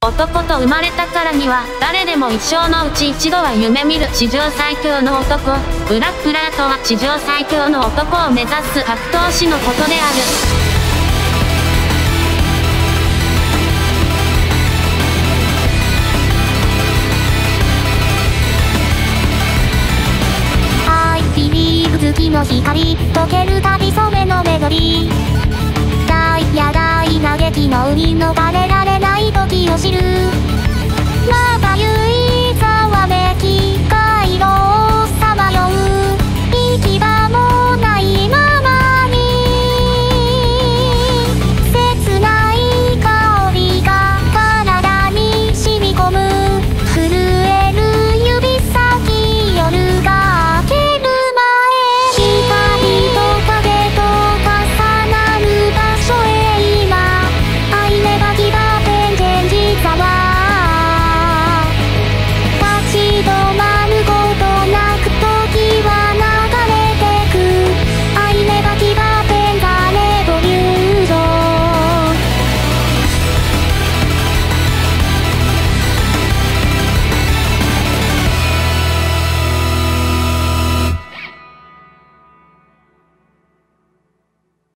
男と生まれたからには、誰でも一生のうち一度は夢見る地上最強の男。ブラックラーとは地上最強の男を目指す格闘士のことである。月の光、溶けるたび染めのメロディー。大や大嘆きの海逃れられない時を知る。